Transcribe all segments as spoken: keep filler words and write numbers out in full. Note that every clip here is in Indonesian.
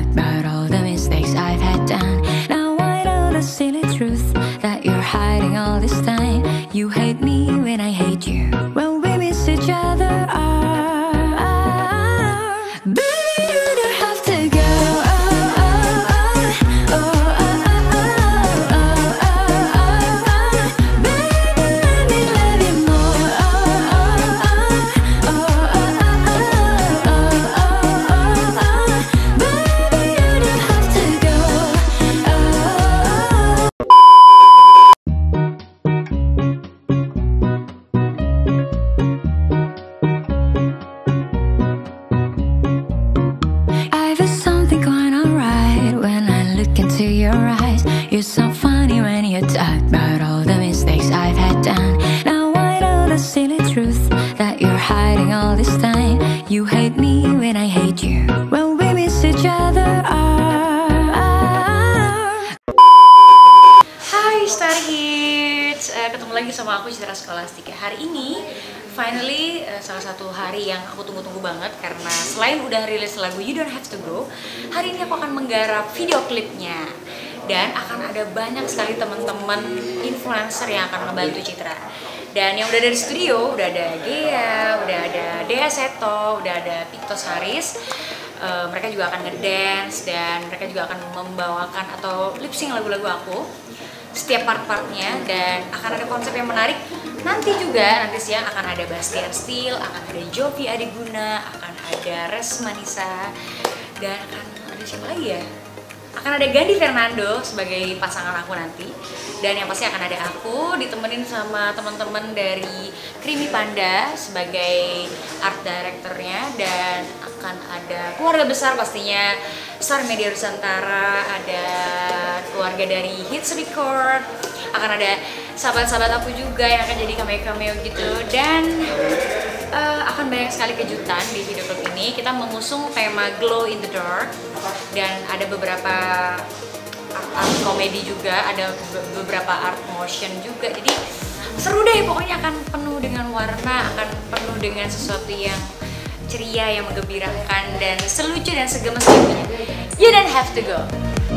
talk about all the mistakes I've had done. Now I know the silly truth that you're hiding all this time. You hate me when I hate you, when we miss each other. You're so funny when you talk about all the mistakes I've had done. Now I know the silly truth that you're hiding all this time. You hate me when I hate you, when we miss each other. Hai Star Hits, uh, ketemu lagi sama aku Citra Scholastika. Hari ini finally uh, salah satu hari yang aku tunggu-tunggu banget, karena selain udah rilis lagu You Don't Have To Go, hari ini aku akan menggarap video klipnya. Dan akan ada banyak sekali teman-teman influencer yang akan ngebantu Citra. Dan yang udah dari studio, udah ada Gea, udah ada Dea Seto, udah ada Pictos Haris. uh, Mereka juga akan ngedance dan mereka juga akan membawakan atau lip sync lagu-lagu aku setiap part-partnya. Dan akan ada konsep yang menarik. Nanti juga, nanti siang akan ada Bastian Steel, akan ada Jovi Adiguna, akan ada Res Manisa, dan akan ada siapa lagi ya? Akan ada Gandhi Fernando sebagai pasangan aku nanti. Dan yang pasti akan ada aku ditemenin sama teman-teman dari Creamy Panda sebagai art directornya. Dan akan ada keluarga besar pastinya, Star Media Nusantara, ada keluarga dari Hits Record, akan ada sahabat-sahabat aku juga yang akan jadi cameo-cameo gitu. Dan uh, akan banyak sekali kejutan di video klip ini. Kita mengusung tema Glow in the Dark, dan ada beberapa art, art komedi juga, ada beberapa art motion juga. Jadi seru deh, pokoknya akan penuh dengan warna, akan penuh dengan sesuatu yang ceria, yang menggembirakan, dan selucu dan segemes itu. You Don't Have To Go.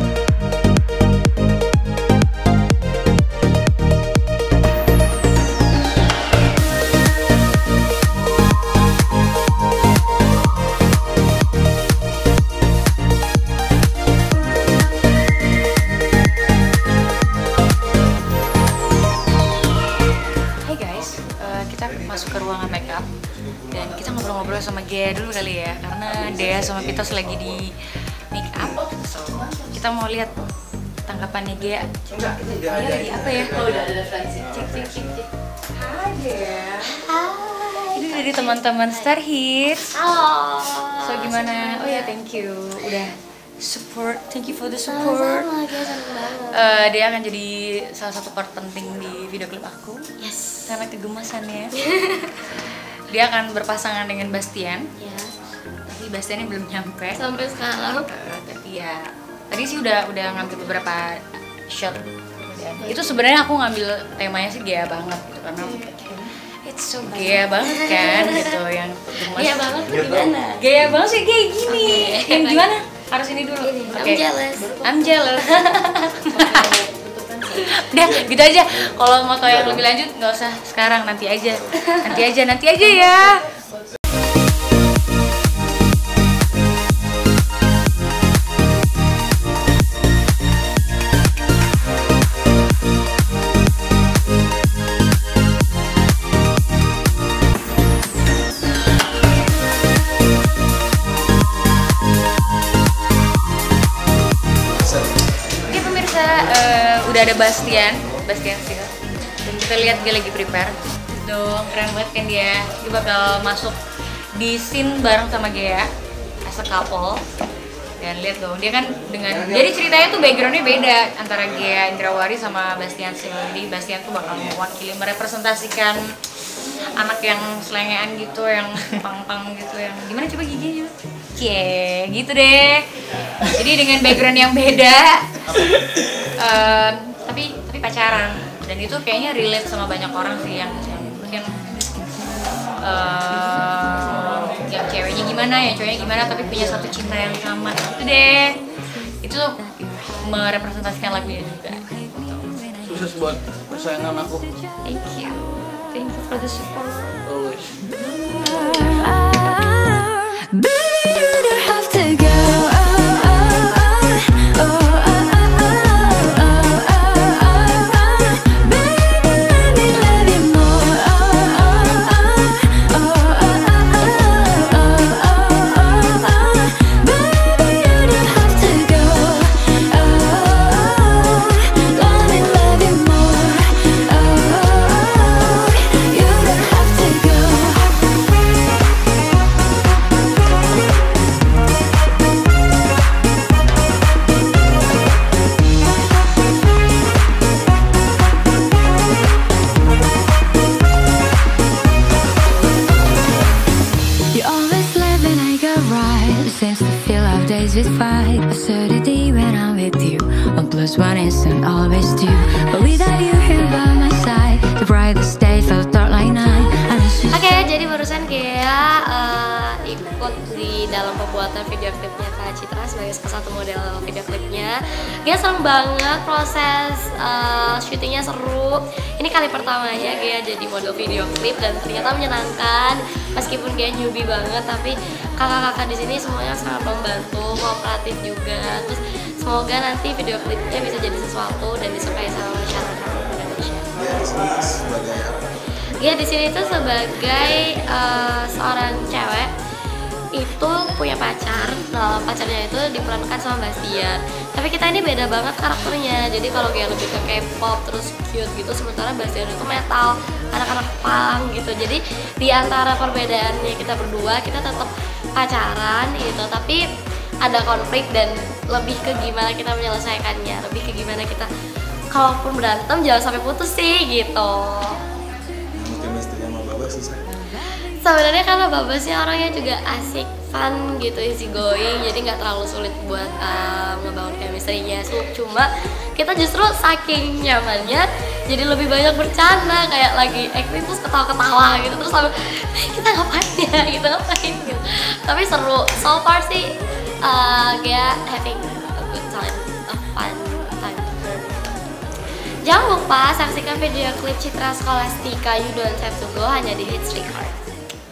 Masuk ke ruangan makeup dan kita ngobrol-ngobrol sama Gea dulu kali ya, karena Dea sama Pitos lagi di make up. So, kita mau lihat tanggapannya Gea. Dia lagi apa ya? Oh, udah ada referensi. Cek cek cek cek. Hai Gea. Hai. Ini dari teman-teman Star Hits. Halo. So gimana? Oh ya, thank you. Udah support, thank you for the support. Sama-sama, dia seneng banget. Uh, dia akan jadi salah satu part penting di video klip aku. Yes. Karena kegemasannya. Dia akan berpasangan dengan Bastian. Ya. Tapi Bastiannya belum nyampe Sampai sekarang. Uh, tapi ya, tadi sih udah udah ngambil beberapa shot. Dan itu sebenarnya aku ngambil temanya sih Gea banget gitu, karena it's so Gea banget kan gitu, yang gemes. Gea banget tuh gimana? Gea banget sih kayak gini. Okay. Yang gimana? Harus ini dulu. Ini, Okay. I'm jealous. I'm jealous. Udah gitu aja. Kalau mau tahu yang lebih lanjut nggak usah sekarang, nanti aja. Nanti aja, nanti aja ya. Udah ada Bastian, Bastian Steel. Dan kita lihat dia lagi prepare. Dong, keren banget kan dia. Dia bakal masuk di scene bareng sama Gea as a couple. Dan lihat dong, dia kan dengan jadi ceritanya tuh backgroundnya beda antara Gea Indrawari sama Bastian Steel. Jadi Bastian tuh bakal mewakili, merepresentasikan anak yang selengean gitu, yang pang-pang gitu, yang gimana coba giginya coba. Cie, gitu deh. Jadi dengan background yang beda. Um, tapi tapi pacaran, dan itu kayaknya relate sama banyak orang sih yang, yang mungkin uh, yang ceweknya gimana, yang cowoknya gimana, tapi punya satu cinta yang sama gitu deh. Itu merepresentasikan lagunya juga. Sukses buat kesayangan aku. Thank you, thank you for the support. Always. Baby, you don't have to go. With fight, absurdity when I'm with you. One plus one isn't always two, but without you here by my side, the brightest day felt dark like night. Oke, okay, jadi barusan Gea uh, ikut di dalam pembuatan video klipnya Kak Citra sebagai salah satu model video klipnya. Gea seneng banget proses uh, syutingnya, seru. Ini kali pertamanya Gea jadi model video klip dan ternyata menyenangkan. Meskipun Gea newbie banget, tapi kakak-kakak di sini semuanya sangat membantu, kooperatif juga. Terus semoga nanti video klipnya bisa jadi sesuatu dan disukai sama masyarakat Indonesia. Ya, di sini tuh sebagai uh, seorang cewek itu punya pacar. Nah, pacarnya itu diperankan sama Bastian. Tapi kita ini beda banget karakternya. Jadi kalau kayak lebih ke K-pop terus cute gitu, sementara Bastian itu metal, anak-anak punk gitu. Jadi di antara perbedaannya kita berdua, kita tetap pacaran gitu, tapi ada konflik dan lebih ke gimana kita menyelesaikannya, lebih ke gimana kita kalaupun berantem jangan sampai putus sih gitu. Sebenarnya karena Babasnya orangnya juga asik, fun gitu, easy going, jadi nggak terlalu sulit buat uh, ngebangun chemistry-nya. Cuma kita justru saking nyamannya jadi lebih banyak bercanda, kayak lagi acting terus ketawa-ketawa gitu, terus sampai kita ngapain ya, kita ngapain gitu. Tapi seru, so far sih uh, kayak having a good time, a fun time. Jangan lupa saksikan video klip Citra Scholastica You Don't Have To Go hanya di Hits Record.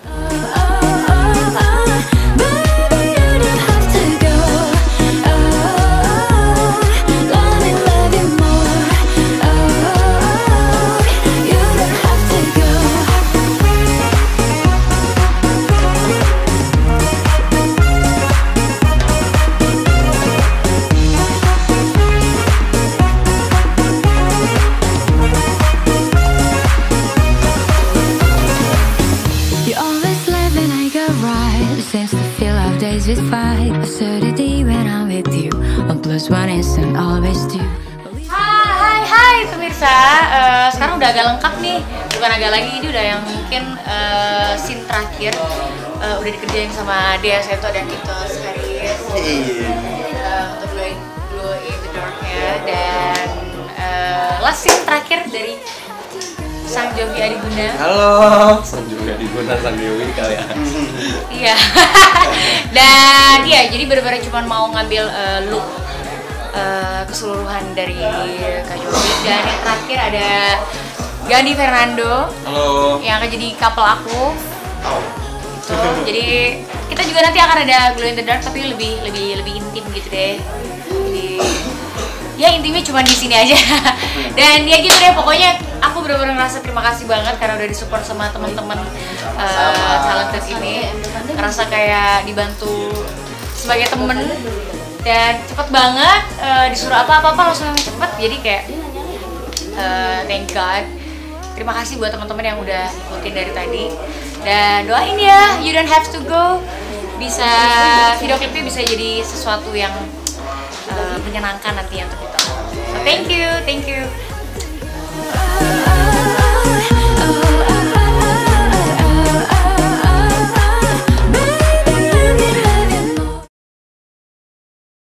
With fight, absurdity when I'm with you. One plus one isn't always two. Hai, hai, hai pemirsa. Uh, sekarang udah agak lengkap nih. Bukan agak lagi, ini udah yang mungkin uh, scene terakhir uh, udah dikerjain sama Dea Seto dan Tito Skaris. Uh, untuk Glow, Glow in the Dark-nya. Dan uh, last scene terakhir dari Sang Jovi Adiguna. Halo, Sang Jovi Adiguna, Sang Dewi kali ya. Iya. Dan iya, jadi benar-benar cuma mau ngambil uh, look uh, keseluruhan dari Kak Jovi. Dan yang terakhir ada Gandhi Fernando. Halo. Yang akan jadi couple aku. Gitu. Jadi kita juga nanti akan ada Glow in the Dark tapi lebih lebih lebih intim gitu deh. Jadi ya intimnya cuma di sini aja. Dan ya gitu deh, pokoknya aku benar-benar ngerasa terima kasih banget karena udah disupport sama teman-teman uh, talented ini. Ngerasa kayak dibantu sebagai temen dan cepet banget, uh, disuruh apa-apa langsung cepet, jadi kayak uh, thank God. Terima kasih buat teman-teman yang udah ikutin dari tadi, dan doain ya You Don't Have To Go bisa video klipnya bisa jadi sesuatu yang uh, menyenangkan nanti untuk kita. So thank you, thank you.